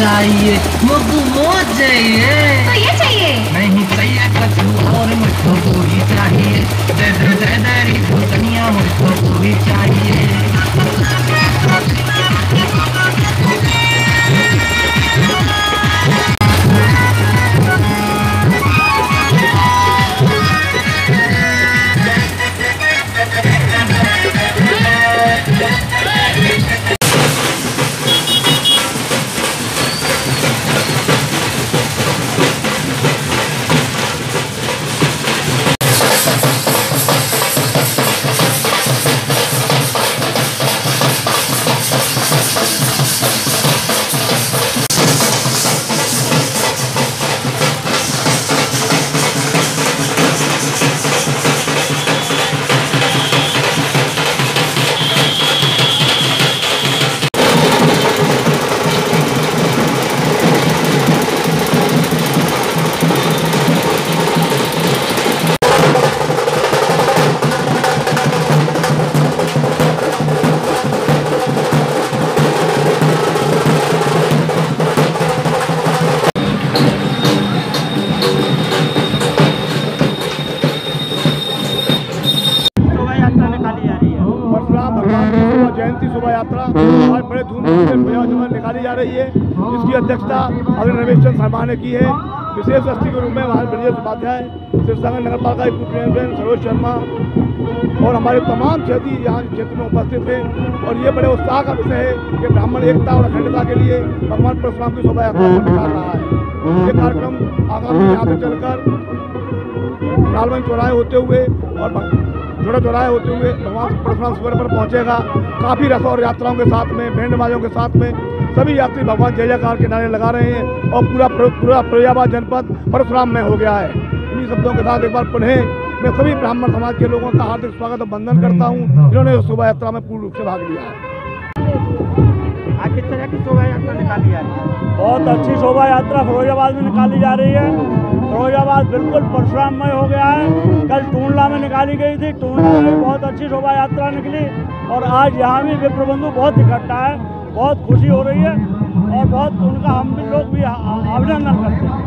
चाहिए, मुझको मौज चाहिए। तो ये चाहिए नहीं चाहिए कछु और, मुझको पूरी चाहिए। दे दे दे दे री दुनिया, मुझको पूरी चाहिए। जयंती शोभा यात्रा आज बड़े धूमधाम से निकाली जा रही है। इसकी अध्यक्षता अग्रणी रमेश चंद्र शर्मा ने की है। विशेष अतिथि के रूप में वहाँ ब्रजेश उपाध्याय, शिवसागर नगर पालिका के उपमेयर सरोज शर्मा और हमारे तमाम क्षेत्रीय यहाँ क्षेत्र में उपस्थित हैं। और ये बड़े उत्साह का विषय है कि ब्राह्मण एकता और अखंडता के लिए भगवान परशुराम की शोभा यात्रा को निकाल रहा है। ये कार्यक्रम आगामी यहाँ से चलकर लालगंज चौराहे होते हुए और जोड़ा चौराहे होते हुए भगवान परशुराम शिविर पर पहुंचेगा। काफ़ी रथ और यात्राओं के साथ में, बैंड बाजों के साथ में सभी यात्री भगवान जय जयकार के नारे लगा रहे हैं और पूरा फिरोजाबाद जनपद परशुराम में हो गया है। इन्हीं शब्दों के साथ एक बार पुनः मैं सभी ब्राह्मण समाज के लोगों का हार्दिक स्वागत और वंदन करता हूँ, जिन्होंने शोभा यात्रा में पूर्ण रूप से भाग लिया है। आज किस तरह की शोभा यात्रा निकाली जा रही है? बहुत अच्छी शोभा यात्रा फिरोजाबाद में निकाली जा रही है। फिरोजाबाद बिल्कुल परशुराममय हो गया है। कल टूंडला में निकाली गई थी, टूंडला में बहुत अच्छी शोभा यात्रा निकली और आज यहाँ भी विप्र बंधु बहुत इकट्ठा है। बहुत खुशी हो रही है और बहुत उनका हम भी लोग भी अभिनंदन करते हैं।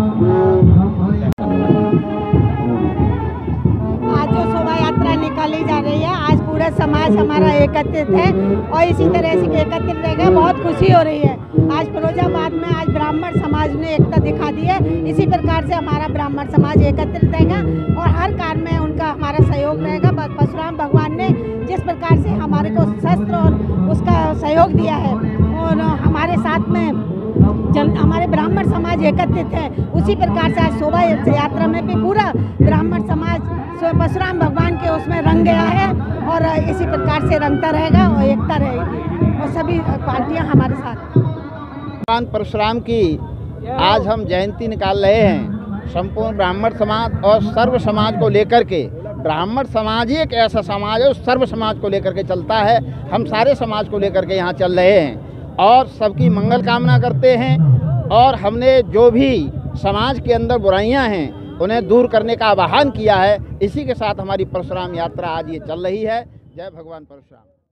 आज जो शोभा यात्रा निकाली जा रही है, आज पूरा समाज हमारा एकत्रित है और इसी तरह से एकत्रित रहेगा। बहुत खुशी हो रही है। आज फिरोजाबाद में आज ब्राह्मण समाज ने एकता दिखा दी है। इसी प्रकार से हमारा ब्राह्मण समाज एकत्रित रहेगा और हर कार्य में उनका हमारा सहयोग रहेगा। परशुराम भगवान ने जिस प्रकार से हमारे को शस्त्र और उसका सहयोग दिया है और हमारे साथ में हमारे ब्राह्मण समाज एकत्रित है, उसी प्रकार से आज शोभा यात्रा में भी पूरा ब्राह्मण समाज परशुराम भगवान के उसमें रंग गया है और इसी प्रकार से रंगता रहेगा और एकता रहेगी और सभी पार्टियां हमारे साथ। भगवान परशुराम की आज हम जयंती निकाल रहे हैं। संपूर्ण ब्राह्मण समाज और सर्व समाज को लेकर के, ब्राह्मण समाज ही एक ऐसा समाज है उस सर्व समाज को लेकर के चलता है। हम सारे समाज को लेकर के यहाँ चल रहे हैं और सबकी मंगल कामना करते हैं और हमने जो भी समाज के अंदर बुराइयां हैं उन्हें दूर करने का आह्वान किया है। इसी के साथ हमारी परशुराम यात्रा आज ये चल रही है। जय भगवान परशुराम।